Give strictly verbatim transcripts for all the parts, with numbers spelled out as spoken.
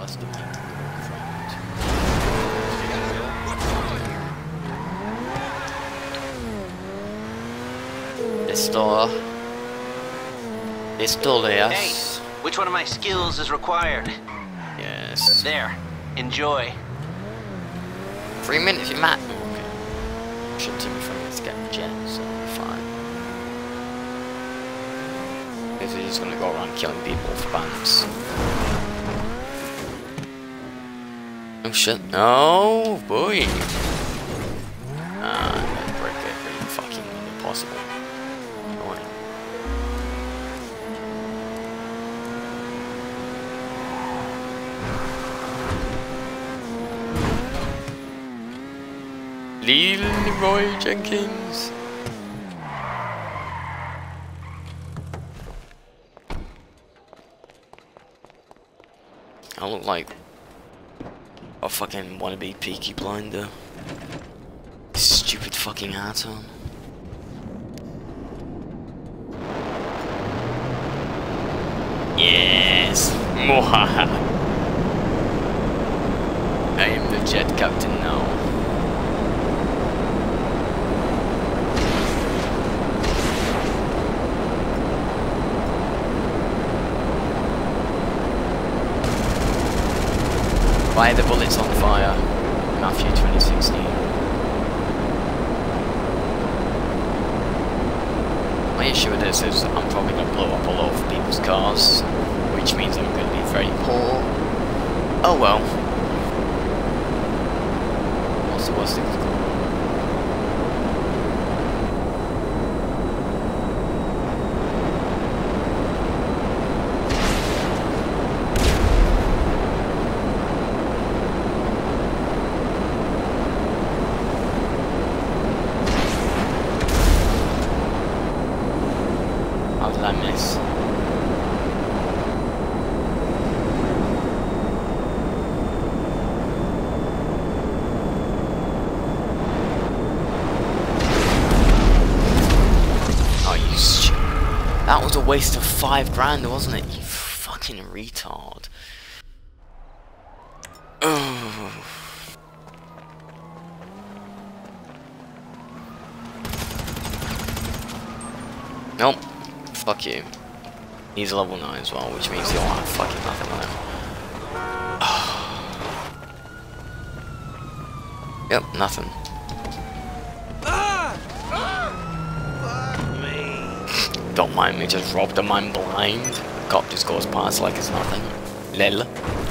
that's the way to go, friend. Pistol. Pistol, yes. Hey, which one of my skills is required? Yes. There. Enjoy. Three minutes, you might. Okay. Should take me from this get the jet, so it'll be fine. Because he's gonna go around killing people for banks. Oh shit. No, boy. Ah, I'm gonna break every fucking window possible. Annoying. Leroy Jenkins. I look like a fucking wannabe Peaky Blinder. Stupid fucking hat on. Yes! Mwahaha! I am the jet captain now. Why are the bullets on fire? Matthew twenty sixteen. My issue with this is I'm probably going to blow up all over people's cars, which means I'm going to be very poor. Oh well. What's the worst thing that's going on? How did I miss? Oh, you stu- That was a waste of five grand, wasn't it? You fucking retard. Ugh. Nope. Fuck you. He's level nine as well, which means he'll have fucking nothing on him. Yep, nothing. Don't mind me, just robbed him, I'm blind. The cop just goes past like it's nothing. Lel.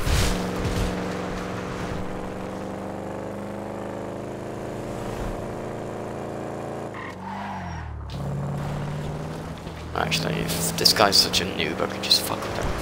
Actually, if this guy's such a noob, I could just fuck with him.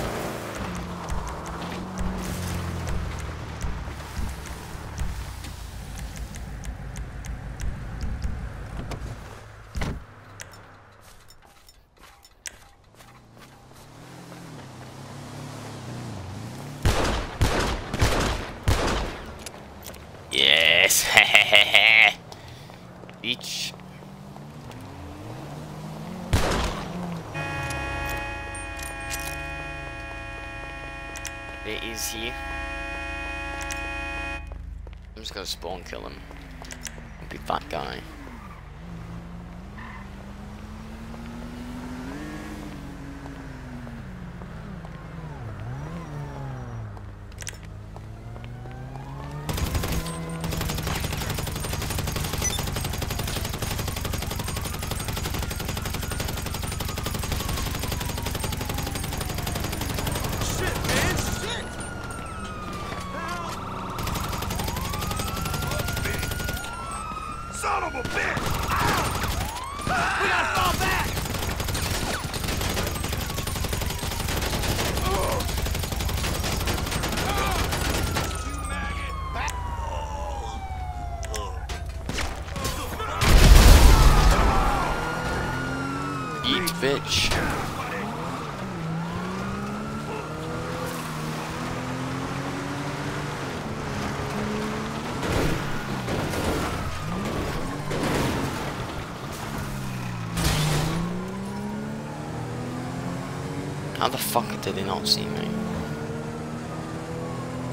Yes, hehehe. Beach. Where is he? I'm just gonna spawn kill him. Be that guy. Son of a bitch! We gotta fall back! Eat, bitch. How the fuck did they not see me?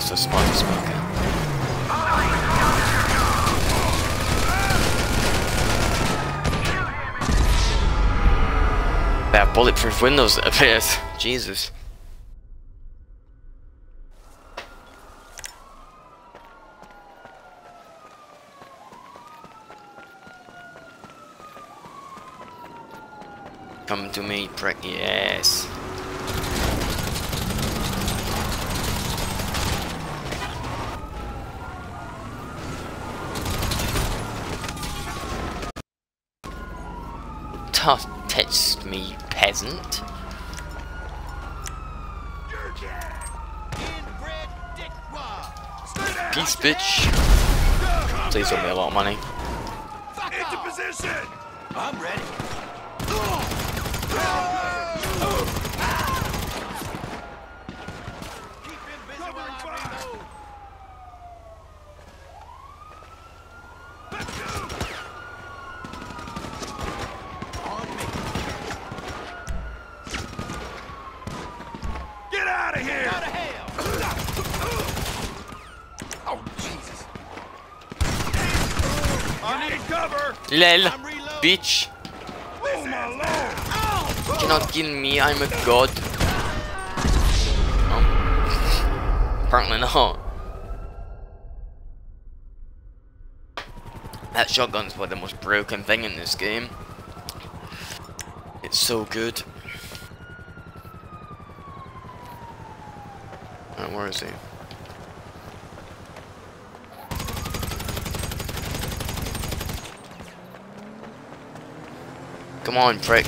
just a smoke smoker. They have bulletproof windows, it appears. Jesus. Come to me, prick. Yes. Tough test me, peasant. Peace, bitch. Please owe me a lot of money. Into position! I'm ready. Keep him busy while I reload. Let's go! On me. Get out of here! Out of hell! Oh, Jesus. I need cover! Lel, I'm reloading. bitch. Oh, my lord! You cannot kill me, I'm a god. Oh. Apparently not. That shotgun's probably the most broken thing in this game. It's so good. Alright, where is he? Come on, prick.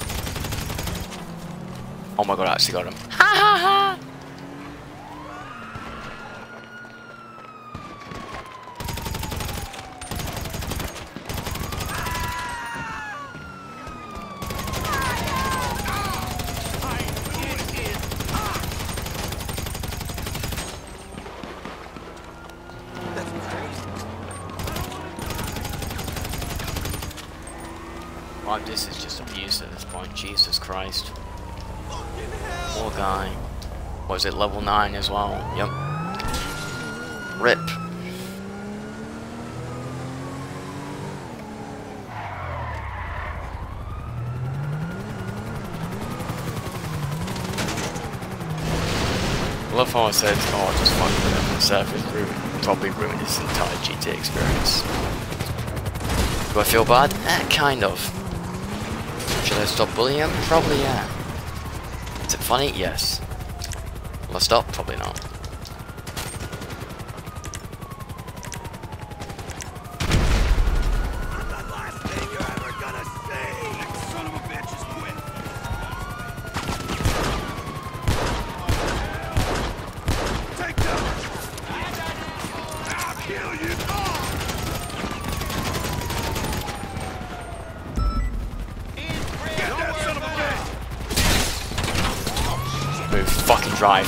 Oh my god, I actually got him. Ha ha ha! Wow, this is just abuse at this point. Jesus Christ. Poor guy. Was it level nine as well? Yep. Rip. I love how I said, oh, I just fucking with him on the surface, ruin, probably ruined his entire G T A experience. Do I feel bad? Eh, kind of. Should I stop bullying him? Probably, yeah. Is it funny? Yes. Will I stop? Probably not. The last thing you're ever gonna see! That son of a bitch is quit! Take cover! I'll kill you! Get that son of a bitch! Move. Fucking drive.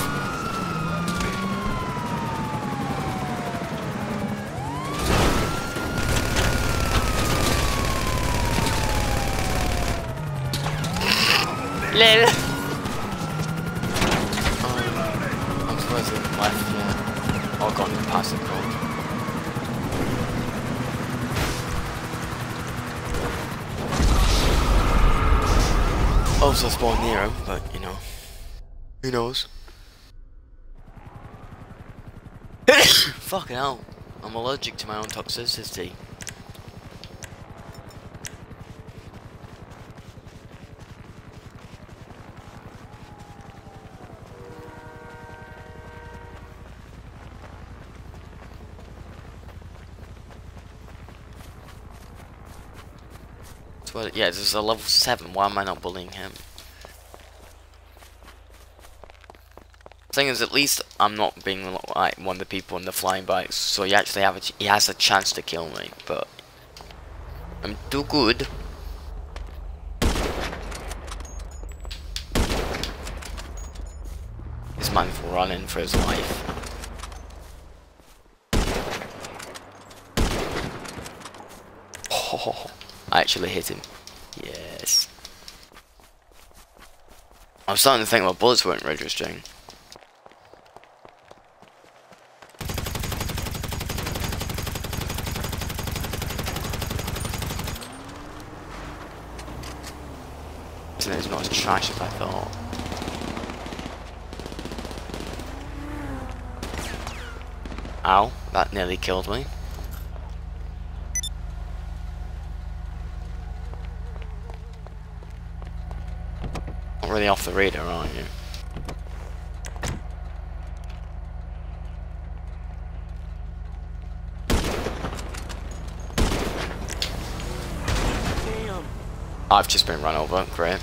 Lil. Um, I'm supposed to left, yeah. Oh, gone past the code. Also spawned near him, but you know. Who knows? Fucking hell. I'm allergic to my own toxicity. So, yeah, this is a level seven. Why am I not bullying him? Thing is, at least I'm not being like one of the people in the flying bikes, so he actually have a ch he has a chance to kill me. But I'm too good. This man's running for his life. Oh, I actually hit him. Yes. I'm starting to think my bullets weren't registering. internet is not as trash as I thought. Ow, that nearly killed me. Not really off the radar, are you? Damn. I've just been run over, great.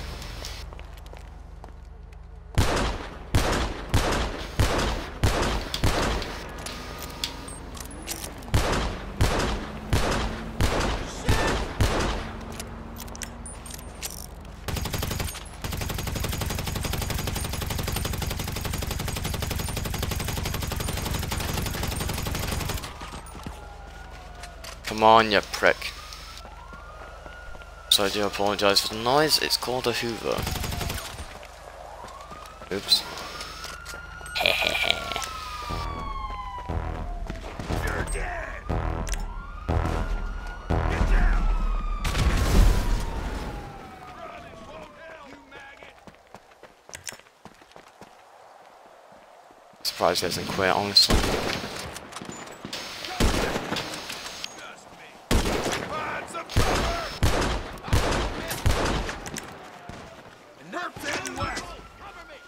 Come on, you prick. So I do apologise for the noise, it's called a Hoover. Oops. Hehehe. You're dead. Get down. Running won't help, you maggot. Surprised he hasn't quit, honestly. Find some cover. Nerf's heading west. Cover me.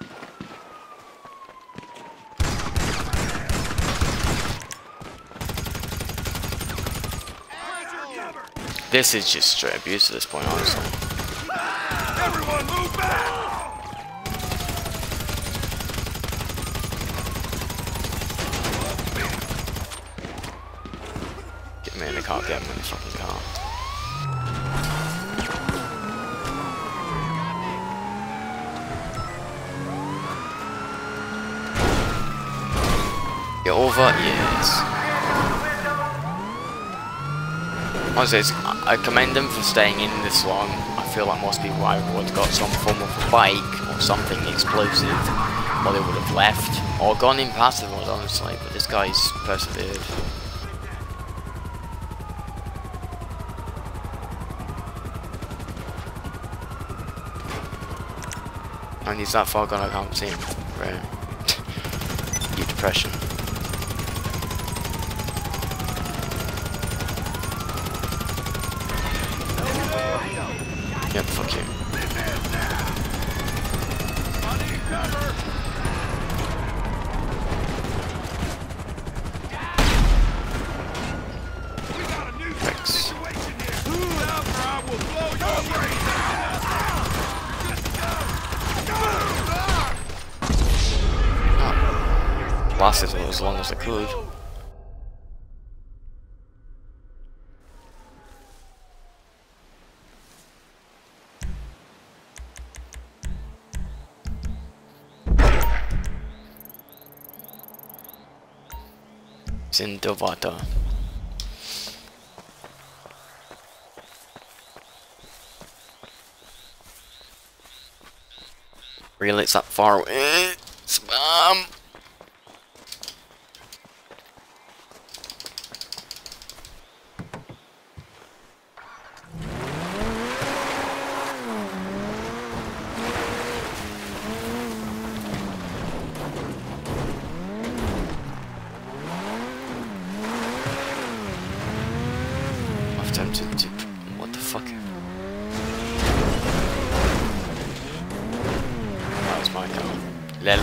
This is just straight abuse at this point, honestly. Everyone move back. Get me in the car, get me in the fucking car. Get over, yes. Honestly, it's, I commend them for staying in this long. I feel like most people either would have got some form of a bike or something explosive, or they would have left, or gone in passive mode, honestly, but this guy's persevered. And he's that far gone I can't see him. Right. Deep depression. Yep, fuck you. Thanks. Oh. Lasted as long as I could. In Dovata. Really, it's that far away. Spam. Tempted to. What the fuck? That was my car. Lel.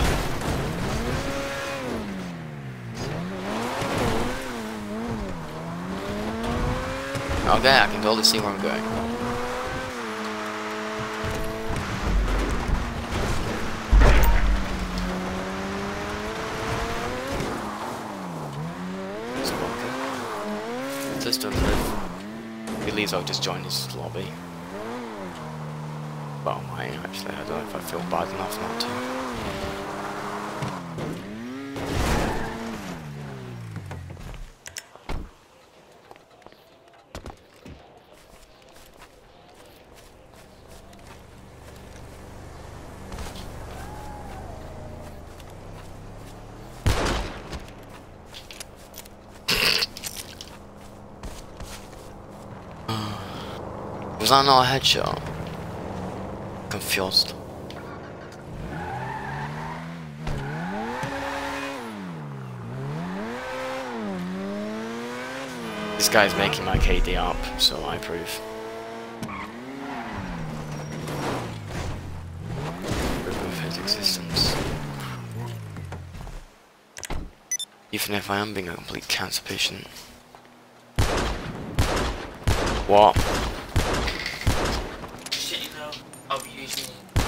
Okay, I can totally see where I'm going. Just don't live. If he leaves, I'll just join his lobby. Well, I actually, I don't know if I feel bad enough not to. Was that not a headshot? confused. This guy's making my K D up, so I approve. Remove his existence. Even if I am being a complete cancer patient. What? Shit, you know, I'll be using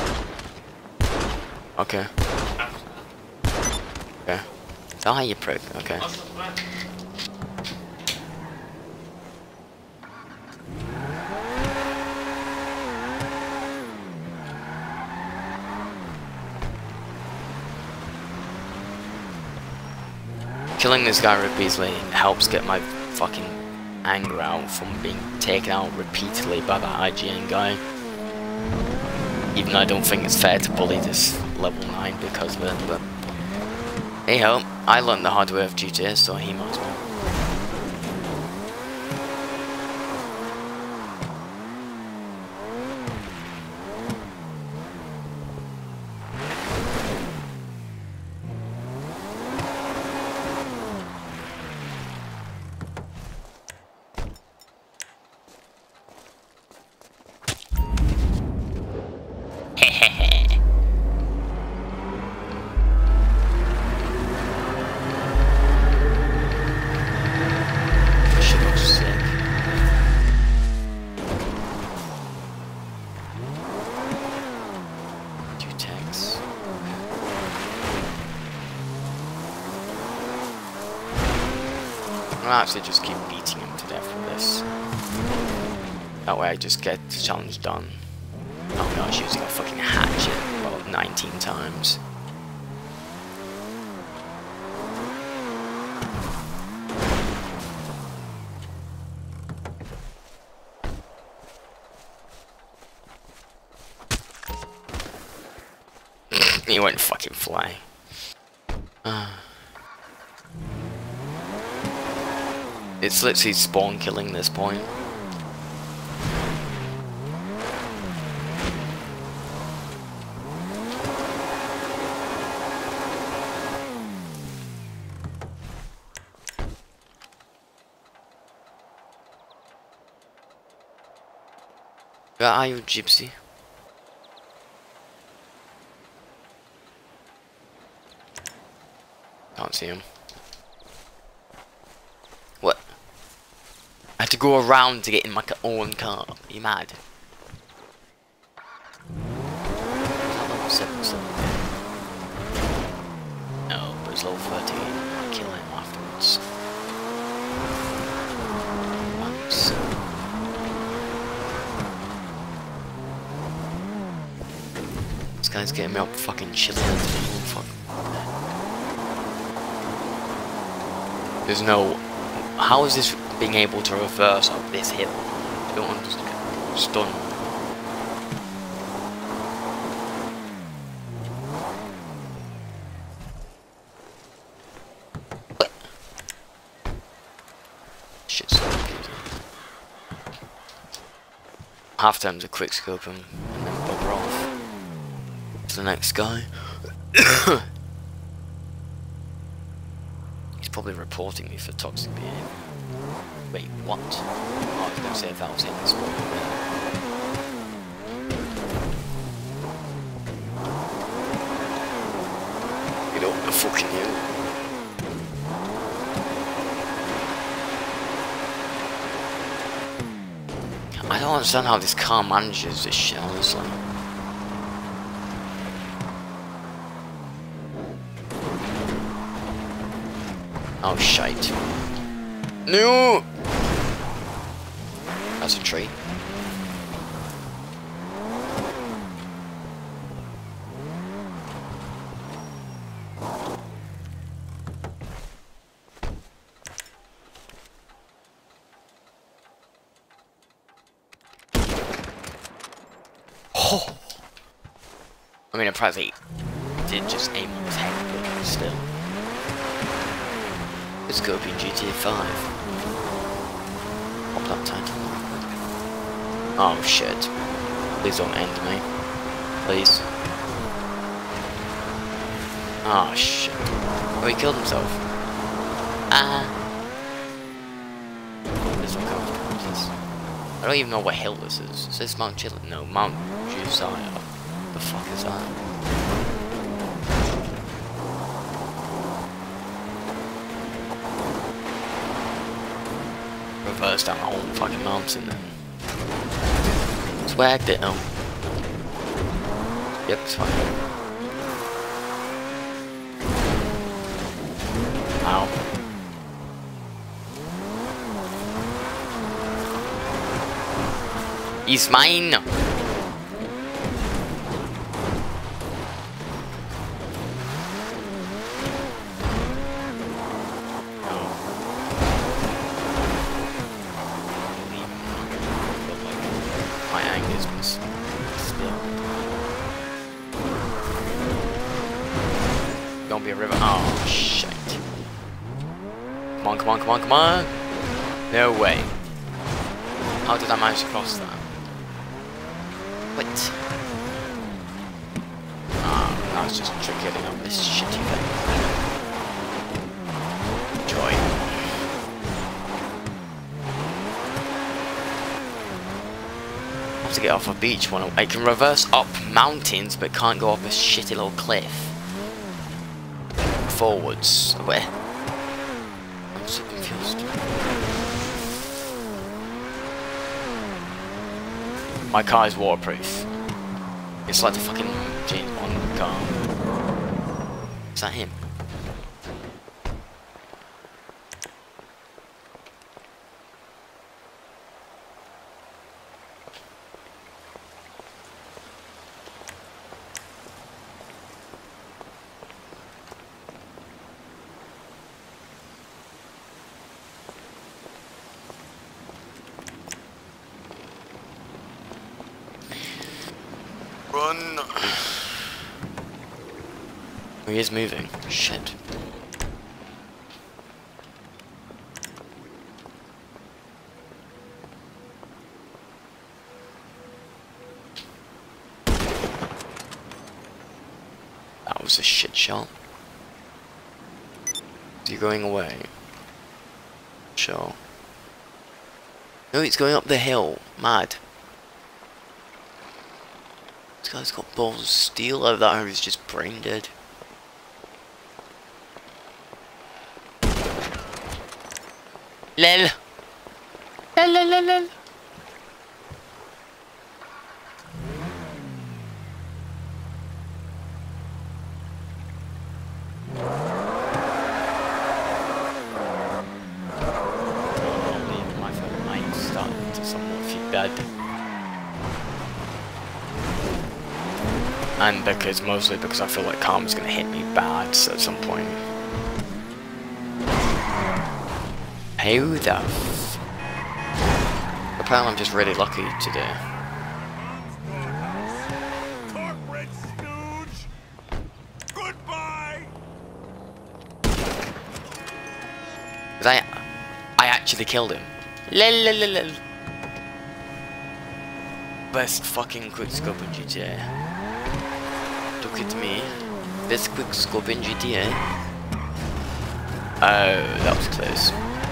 Okay. Okay. Ah, you prick. Okay. Killing this guy repeatedly helps get my fucking anger out from being taken out repeatedly by the I G N guy. Even though I don't think it's fair to bully this level nine because of it, but hey ho, I learned the hard way of G T A, so he might as well. I'll actually just keep beating him to death with this. That way I just get the challenge done. Oh no, I was using a fucking hatchet about nineteen times. He won't fucking fly. Uh. It's literally spawn killing this point. Where are you, Gypsy? Can't see him. What? I had to go around to get in my own car. Are you mad? Seven, seven. No, but it's level thirteen. I'll kill him afterwards. Once. This guy's getting me up fucking chilling. Fuck. There's no... How is this being able to reverse up this hill? I don't understand. Stun. Shit's so confusing. Half time to quick scope him and then bugger off to the next guy. Probably reporting me for toxic behavior. Wait, what? Oh, I was gonna say if that was in this one. Get up the fucking hill. I don't understand how this car manages this shit, honestly. Oh shite. No! That's a tree. Oh! I mean, I probably did just aim on his head, but still. It's gonna be G T A five. Pop that title. Oh shit. Please don't end me. Please. Oh shit. Oh, he killed himself. Ah. This one comes. I don't even know what hill this is. Is this Mount Chilton? No, Mount Josiah. The fuck is that? Reverse down the whole fucking mountain then. Swagged it, oh. Yep, it's fine. Ow. He's mine! Don't be a river. Oh, shit. Come on, come on, come on, come on. No way. How did I manage to cross that? Wait. Ah, I was just getting on this shitty thing. Joy. I have to get off a beach when I can reverse up mountains, but can't go up a shitty little cliff. Forwards. Where? I'm so confused. My car is waterproof. It's like the fucking James Bond car. Is that him? Run! Oh, he is moving. Shit. That was a shit shot. Is he going away? Sure. No, he's going up the hill. Mad. This guy's got balls of steel. Either that or he's just brain dead. Lel. Lel lel lel lel. My phone might start to somewhat feel bad. And because, mostly because I feel like karma's gonna hit me bad at some point. Who the f... Apparently I'm just really lucky today. Corporate stooge! Goodbye! Cause I... I actually killed him. Lel lel lel lel. Best fucking quickscope in G T A. Look at me. Best quickscope in G T A. Oh, that was close.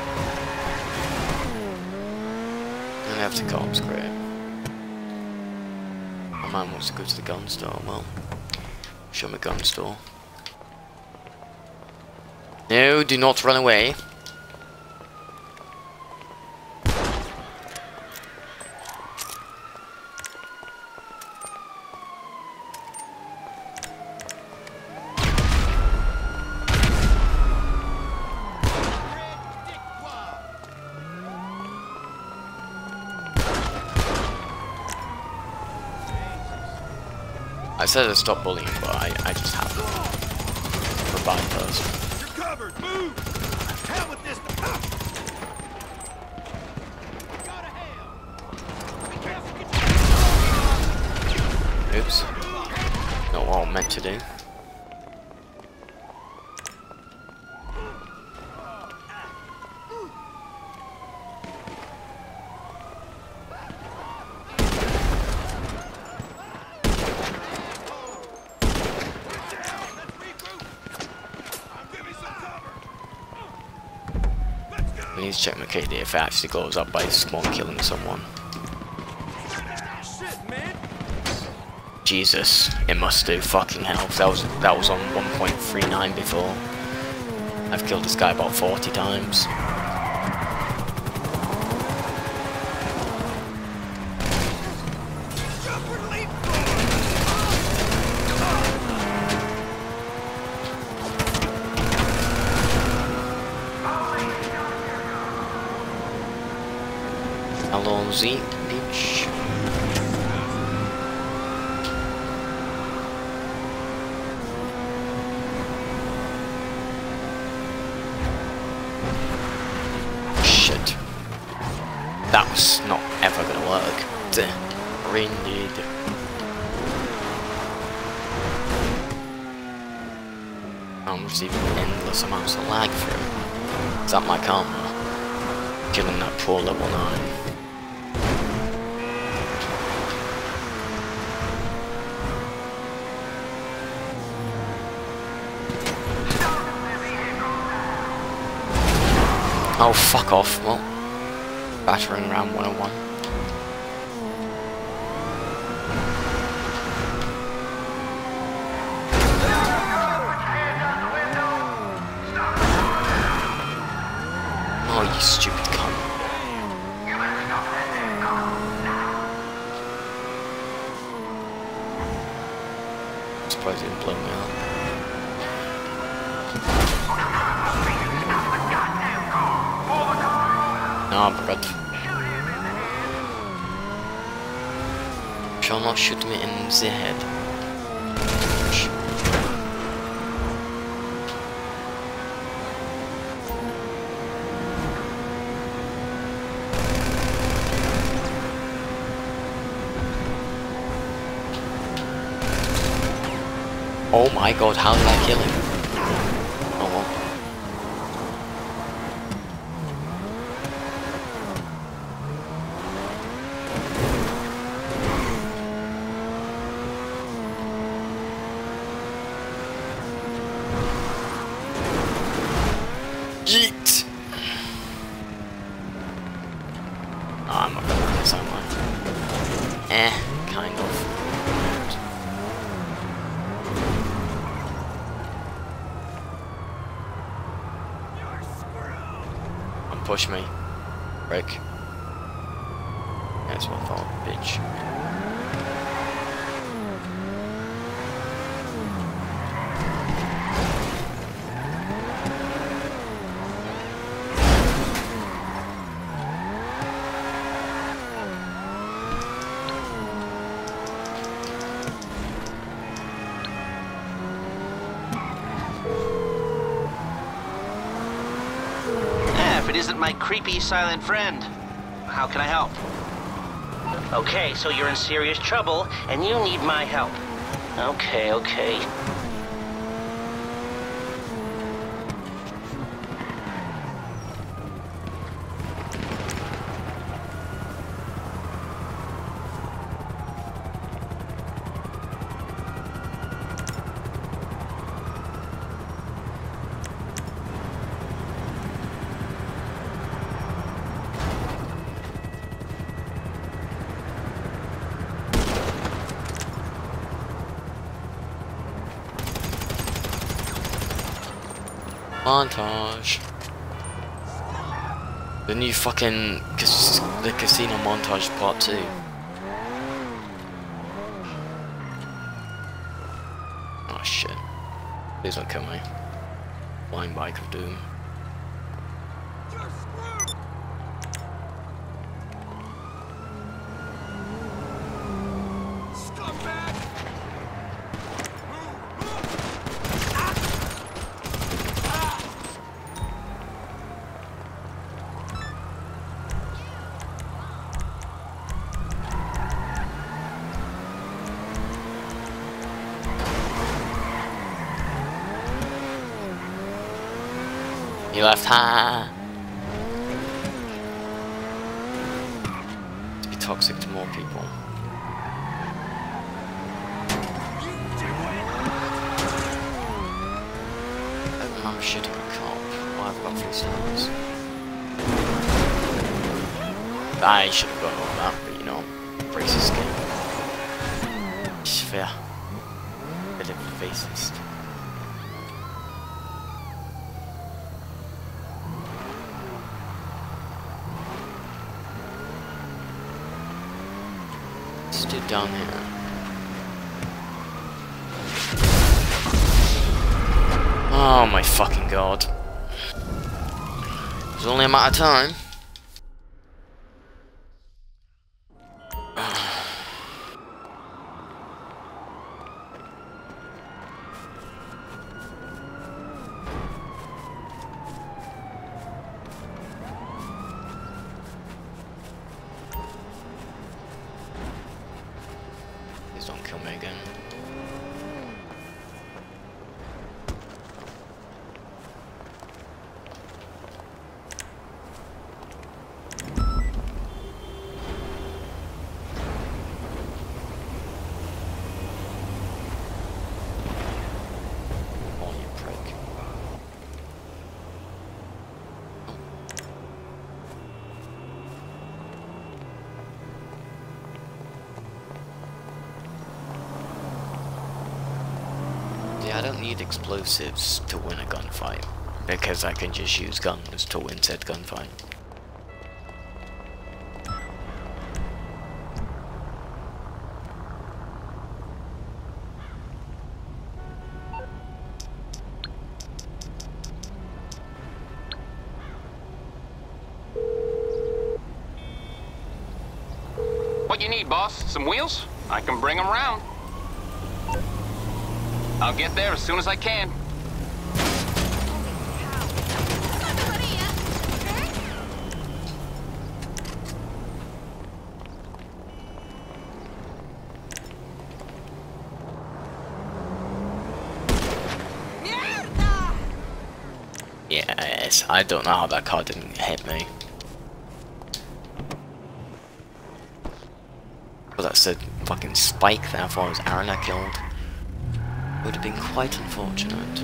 I have to cops, great. My man wants to go to the gun store. Well, show me gun store. No, do not run away. I said to stop bullying, but I, I just have to. For a bad person. You're covered! Move! Hell with this! Oops. Not what I meant to do. I need to check my K D if it actually goes up by spawn killing someone. Shit, man. Jesus, it must do. Fucking hell. That was that was on one point three nine before. I've killed this guy about forty times. Hello, Z, bitch. Shit. That was not ever gonna work. Indeed. I'm receiving endless amounts of lag through. Is that my karma? Killing that poor level nine. Oh, fuck off. Well, battering ram one oh one. Oh, you stupid cunt. I'm surprised he didn't blow me up. No, but shall not shoot me in the head. Oh my god, how did I kill him? Oh well. Yeet! Oh, I'm not gonna win this, am I? Eh, kind of. Push me. Break. That's what I thought, bitch. If it isn't my creepy silent friend, how can I help? Okay, so you're in serious trouble, and you need my help. Okay, okay. Montage. The new fucking cas the casino montage part two. Oh shit! Please don't kill me. Blind bike of doom. He left, ha! To be toxic to more people. I remember shooting a cop. Why have I got three stars? I should have got all that, but you know, racist game. It's fair. Bit of racist. Let's do down here. Oh my fucking god. It's only a matter of time. Please don't kill me again. I don't need explosives to win a gunfight, because I can just use guns to win said gunfight. What you need, boss? Some wheels? I can bring them round. I'll get there as soon as I can. Yes, I don't know how that car didn't hit me. But that said fucking spike there, I thought it was Aaron I killed. Would have been quite unfortunate.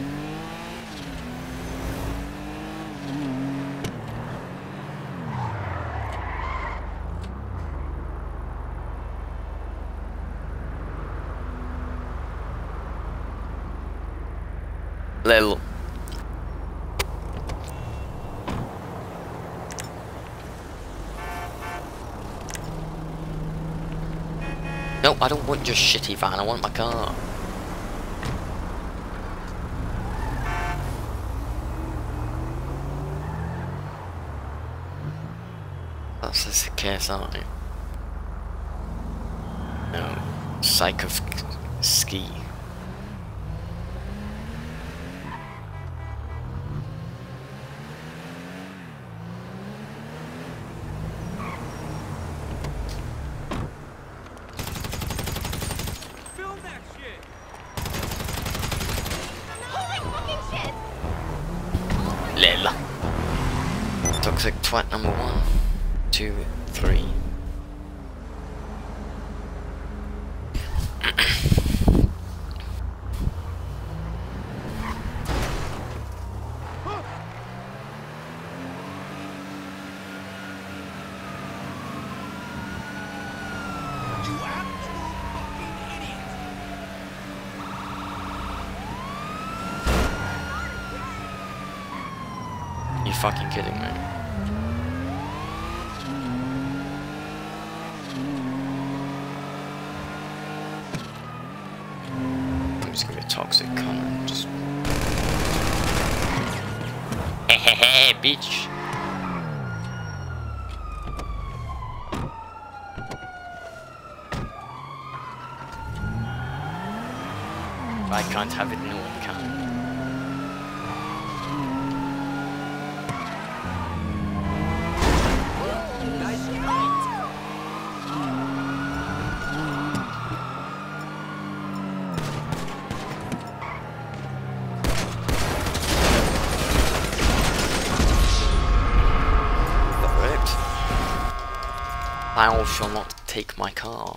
Little. No, I don't want your shitty van, I want my car. That's the K S I. No, Psych of Ski. Film that shit! Holy fucking shit! Lil. Toxic twat number one. Two, three. You fucking kidding me? I'm just gonna be a toxic cunt. Just. Hehehe, bitch. If I can't have it, no one can. Thou shall not take my car.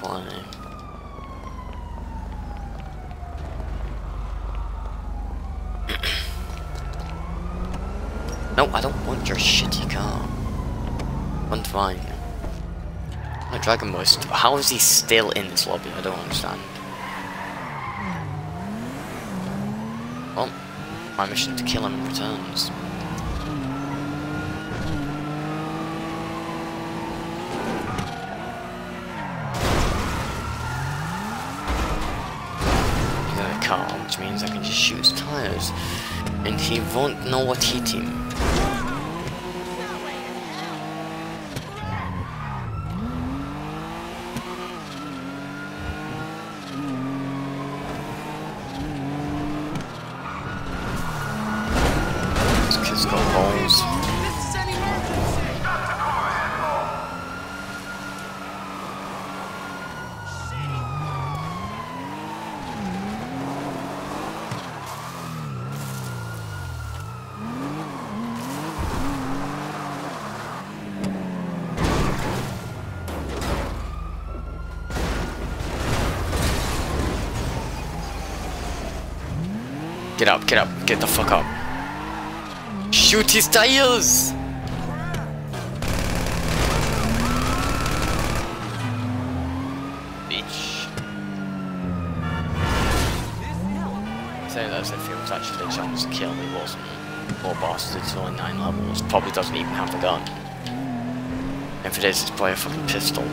play. No, I don't want your shitty car. I'm fine. My Dragon Boy, how is he still in this lobby? I don't understand. Well, my mission to kill him returns. He's in a car, which means I can just shoot his tires, and he won't know what hit him. Get up, get up, get the fuck up. Shoot his tires! Bitch. Saying that as if it was actually a chance to kill, he wasn't. Poor bastard, it's only nine levels, probably doesn't even have a gun. If it is, it's probably a fucking pistol.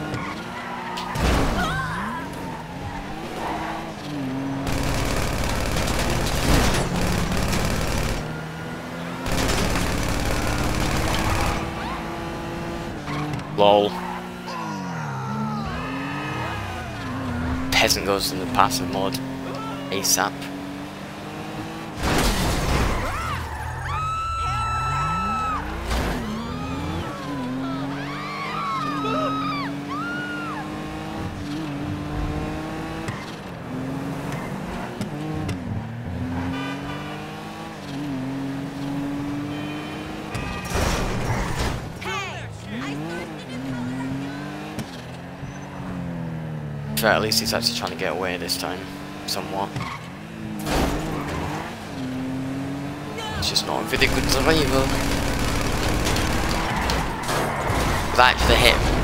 Lol. Peasant goes in the passive mode ASAP. At least he's actually trying to get away this time, somewhat. It's just not a very good driver. That actually hit him.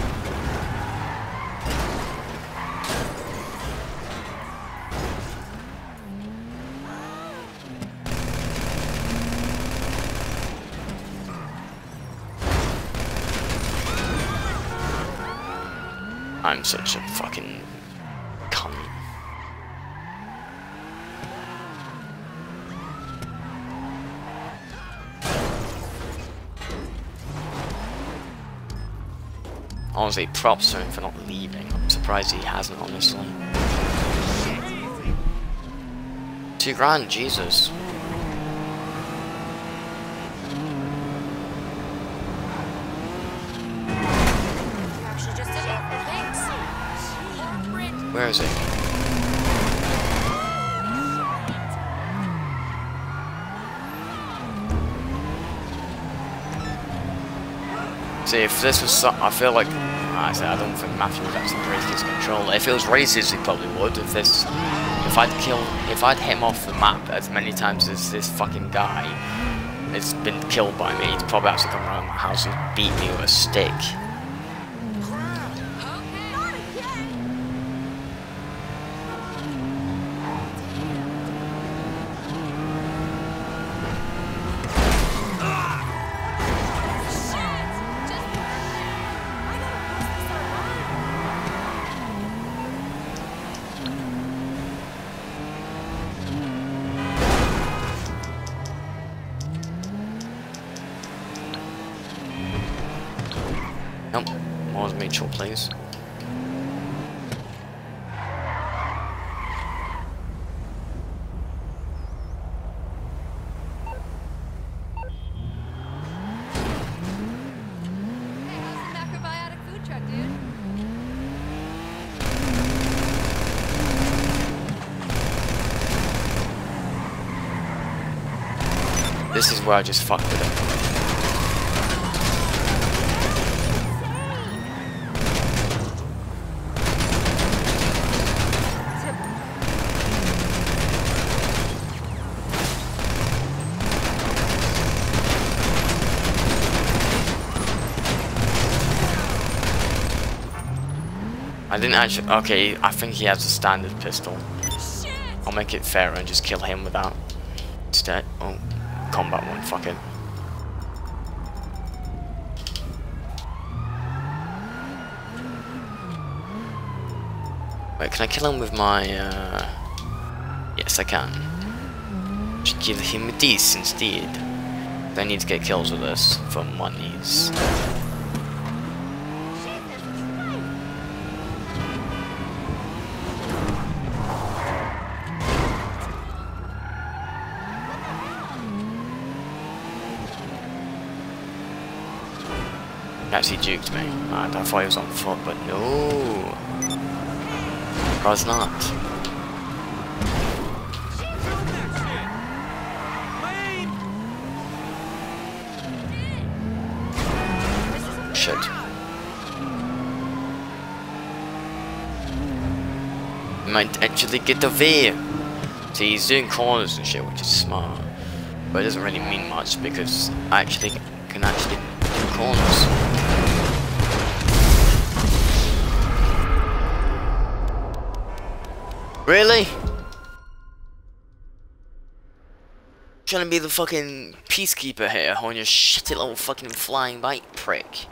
I'm such a fucking cunt. Honestly, props to him for not leaving. I'm surprised he hasn't, honestly. Two grand, Jesus. Where is it? See, if this was so I feel like I say I don't think Matthew would actually break his control. If it was races, he probably would. If this, if I'd kill, if I'd hit him off the map as many times as this fucking guy has been killed by me, he'd probably actually come around my house and beat me with a stick. Nope, more mutual, please. This is where I just fucked with it. I didn't actually. Okay, I think he has a standard pistol. I'll make it fairer and just kill him with that instead. Oh, combat one. Fuck it. Wait, can I kill him with my? Uh... Yes, I can. Should kill him with this instead. I need to get kills with this for monies. Actually juked me. And I thought he was on foot, but no. I was not. Shit. Might actually get away. See, he's doing corners and shit, which is smart. But it doesn't really mean much because I actually can actually do corners. Really? Trying to be the fucking peacekeeper here on your shitty little fucking flying bike, prick.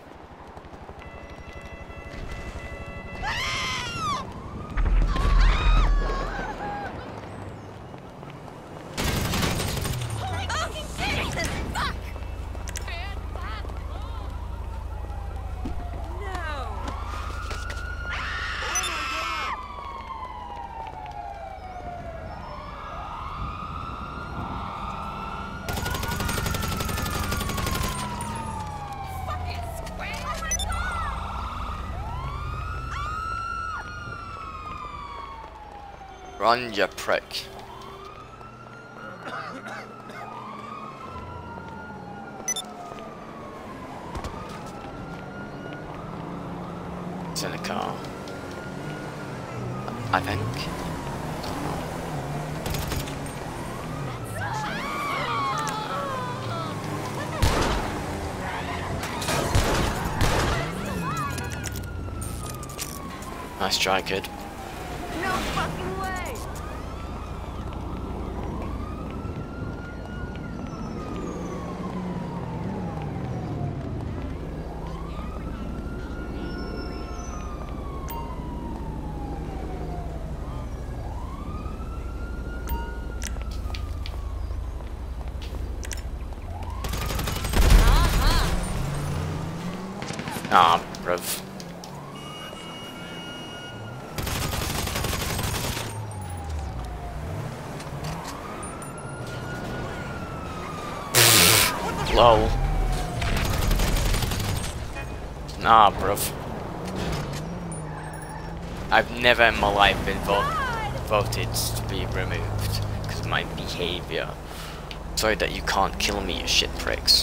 Run, you prick. It's in the car. I think. Nice try, kid. No fucking way. Ah, bruv. Lol. Nah, bruv. I've never in my life been vo voted to be removed because of my behavior. Sorry that you can't kill me, you shit pricks.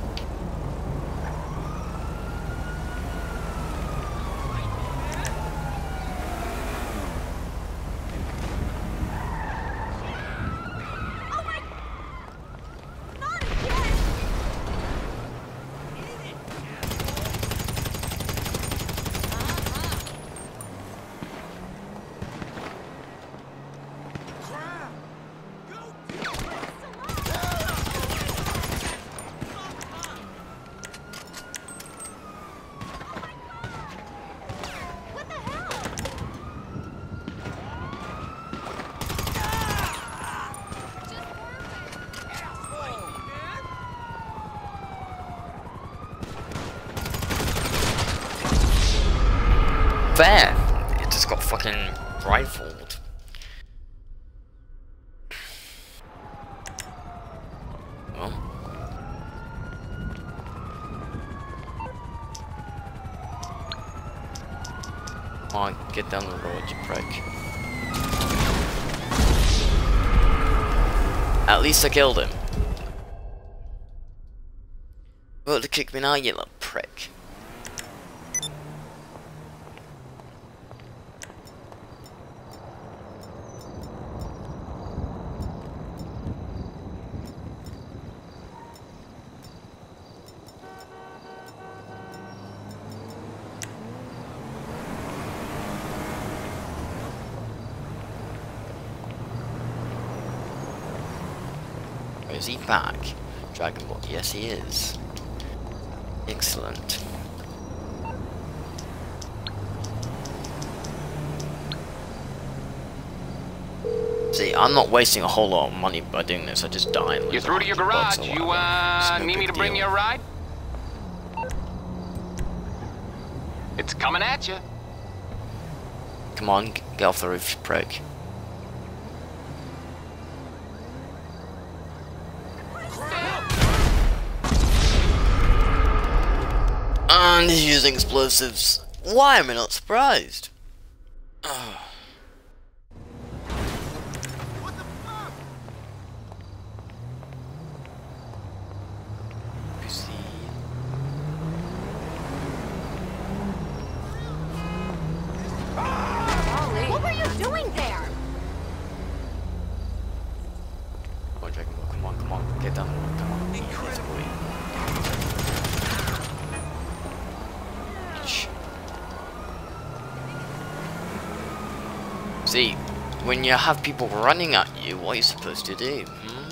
Fair. It just got fucking rifled. Well. Come on, get down the road, you prick. At least I killed him. Well, to kick me now, you little prick. Is he back? Dragon Ball. Yes, he is. Excellent. See, I'm not wasting a whole lot of money by doing this. I just die and lose. You're through to your garage. You, uh, need me to bring you a ride? It's coming at you. Come on, get off the roof, you prick. And he's using explosives. Why am I not surprised? Ugh. What were you doing there? Come on, Dragon Ball, come on, come on, get down the road, come on. Incredibly. See, when you have people running at you, what are you supposed to do? Hmm?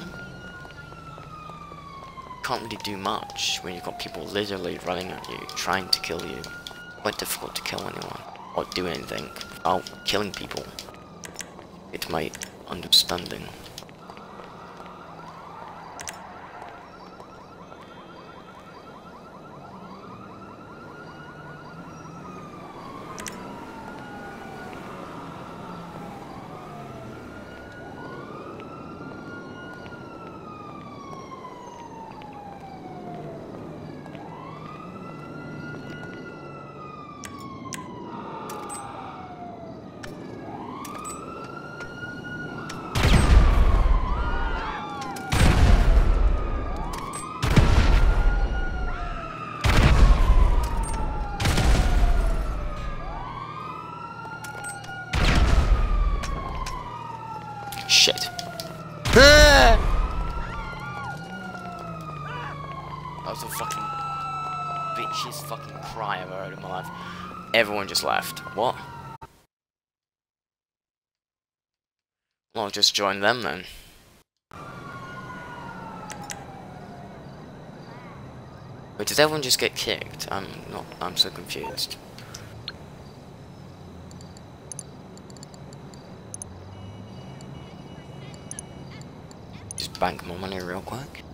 Can't really do much when you've got people literally running at you, trying to kill you. Quite difficult to kill anyone, or do anything without killing people. It's my understanding. Shit. That was the fucking bitchiest fucking cry I've ever heard in my life. Everyone just left. What? Well, I'll just join them then. Wait, did everyone just get kicked? I'm not, I'm so confused. Just bank more money real quick.